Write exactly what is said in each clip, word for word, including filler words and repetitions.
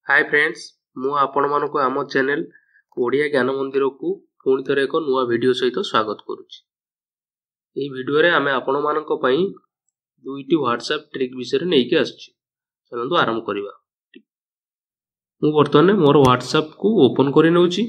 Hi friends मु आपण मानको आम चैनल ओडिया ज्ञान मंदिर को पुणी थरे एक नुआ वीडियो सहित स्वागत करुछि। एही वीडियो रे आमे आपण मानको पई दुईटी व्हाट्सएप ट्रिक विषय नै के आछि। चलंतु आरंभ करिवा। मु वर्तमान मोर व्हाट्सएप को ओपन करि नउछि।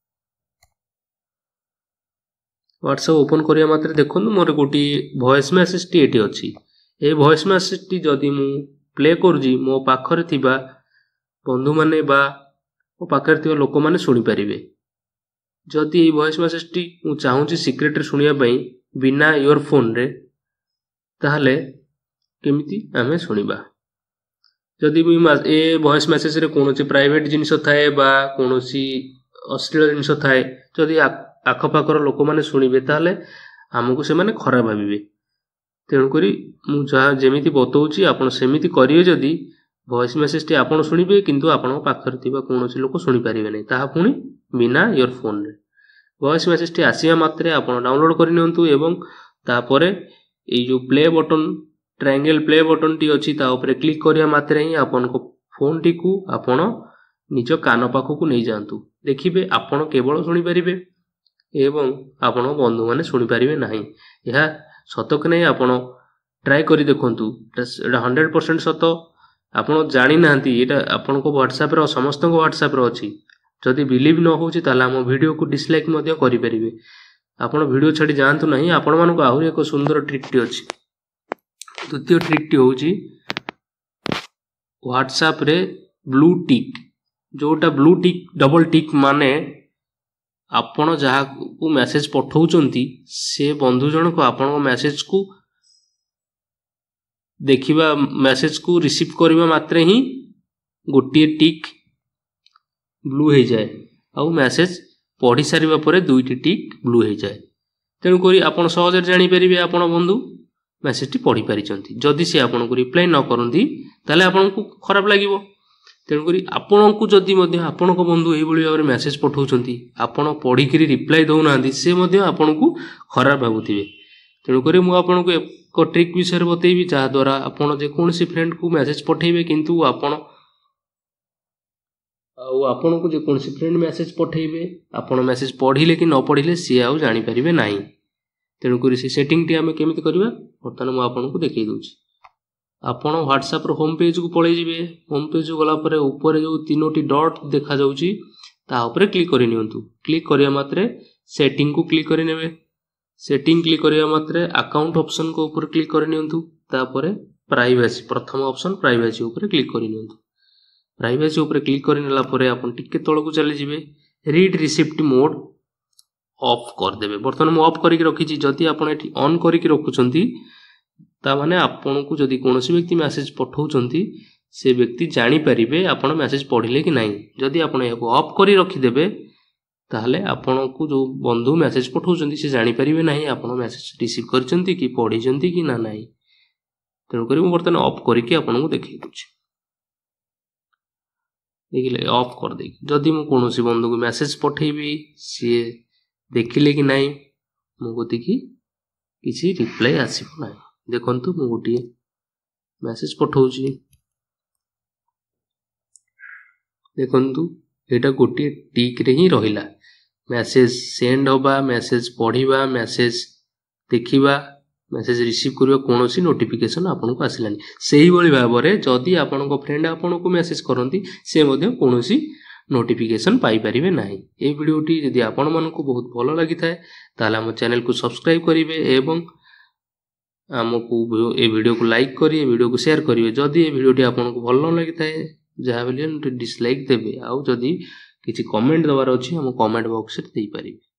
व्हाट्सएप ओपन करिया मात्र देखंतु मोर गोटी वॉइस मेसेज टी एटी अछि। ए वॉइस मेसेज टी जदी मु प्ले करजी मो पाखरे थिबा बंधु माने बा ओ पाखरे थिबा लोक माने सुनि परिबे। जदी ए वॉइस मेसेज टी मु चाहूची सीक्रेट रे सुनिया पई बिना इयरफोन रे ताहले केमिति आमे सुनिबा। जदी भी ए वॉइस मेसेज रे कोनोसी प्राइवेट जिनिस थाए बा कोनोसी अश्लील जिनिस थाए जदी आख पाखर लोक माने सुनिबे ताहले हमकु से माने खराब भाबिबे। तेणु करी मु जहा जेमिति बतौची आपण सेमिति करिवे। जदी वॉइस मेसेज टी आपण सुनिबे किंतु आपण पाखर थिबा कोनोसी लोक सुनि परिबे नै ताहा पुनी बिना इयरफोन रे। वॉइस मेसेज टी आसिया मात्रे आपण डाउनलोड करि नियंतु एवं तापरे ए जो play button triangle play button टी अछि ता ऊपर क्लिक करिया मात्रे ही आपण को फोन टी को आपण निज कान पाखो को नै जांतु। देखिबे आपण केवल सुनि परिबे एवं आपण बंधु माने सुनि परिबे नाही। यह सत कि नै आपण ट्राई करि देखंतु। हंड्रेड परसेंट सत। आपण जानि नांती एटा आपण को व्हाट्सएप रो समस्त को व्हाट्सएप रो अछि। जदी बिलीव न होउची ताला हम वीडियो को डिसलाइक मध्ये करि परिबे। आपण वीडियो छाडी जानतु नाही। आपण मान को आहुरी एक सुंदर ट्रिक टी अछि। द्वितीय ट्रिक टी होउची व्हाट्सएप रे ब्लू टिक। जोटा ब्लू टिक डबल टिक माने आपण जहा को मेसेज पठाउचंती से बंधु जन को आपण को मेसेज को देखिबा मेसेज को रिसीव करबा मात्रे ही गोटी टिक ब्लू हे जाए आ मेसेज पढ़ी सारिबा परे दुईटी टिक ब्लू हे जाए। तेणु करी आपण सहज जानि परिबे आपण बंधु मेसेज टी पढ़ी पारिचंती। जदी से आपण को रिप्लाई न करंती ताले आपण को खराब लागिवो। तेणु करी आपण को जदी मध्ये आपण को बंधु एई बळी भाबरे मेसेज पठाउचंती आपण पढ़ी करी रिप्लाई दउ नांदी से मध्ये आपण को खराब भाबुथिबे। तेणु करी मु आपण को को ट्रिक विषय बतेबी जहा द्वारा आपण जे कोनसी फ्रेंड को मेसेज पठेबे किंतु आपण आउ आपण को जे कोनसी फ्रेंड मेसेज पठेबे आपण मेसेज पढ़िले कि न पढ़िले सी आउ जानि परिबे नाही। तेणु करी से सेटिंग टी हमें केमिति करबा वर्तमान मु आपण को देखै दउची। आपण व्हाट्सएप रो होम पेज को पळै जिवे। होम पेज को गला परे ऊपर जो तीनोटी डॉट देखा जाउची ता ऊपर क्लिक करि नियंतु। क्लिक करिया मात्रे सेटिंग को क्लिक करि नेबे। सेटिंग क्लिक करिया मात्रे अकाउंट ऑप्शन को ऊपर क्लिक करि नियंतु। तापरे प्राइवेसी प्रथम ऑप्शन प्राइवेसी ऊपर क्लिक करि नियंतु। प्राइवेसी ऊपर क्लिक करि नेला परे आपण टिके तळ को चली जिवे। रीड रिसिप्ट मोड ऑफ कर देबे। वर्तमान मु ऑफ करि के रखिछि। जदी आपण एठी ऑन करि के रखुचंती ता माने आपण को जदी कोनोसी व्यक्ति मेसेज पठाउचंती से व्यक्ति जानि परिबे आपण मेसेज पढ़िले कि नाही। जदी आपण एको ऑफ करि रखि देबे ताहले आपण को जो बंधु मेसेज पठाउचंती से जानि परिबे नाही आपण मेसेज रिसीव करचंती कि पढ़िचंती कि ना नाही। तेणु करी मु वर्तमान ऑफ करि के आपण को देखै दउछि। देखिले ऑफ कर दे। जदी मु कोनोसी बंधु को मेसेज पठेबी से देखिले कि नाही मु गति कि किछि रिप्लाई आसीबो नाही। देखंतु मु गोटी मेसेज पठाउछि। देखंतु एटा गोटी टिक रे ही रहिला। मेसेज सेंड होबा मेसेज पढ़िबा मेसेज देखिबा मेसेज रिसीव करबा कोनोसी नोटिफिकेशन आपन को आसिलानी। सेही बळी भाबरे जदी आपन को फ्रेंड आपन को मेसेज करंती से मध्ये कोनोसी नोटिफिकेशन पाई परिबे नाही। ए वीडियोटी जदी आपन मन को बहुत भलो लागि थाए ताला हम चैनल को सब्सक्राइब करिवे एवं हमको ए वीडियो को लाइक करिए वीडियो को शेयर करिए। जदी ए वीडियोटी आपन को भलो लागि थाए जहा बेले डिसलाइक देबे। आ जदी किछि कमेंट दबार अछि हम कमेंट बॉक्स रे देई परिबे।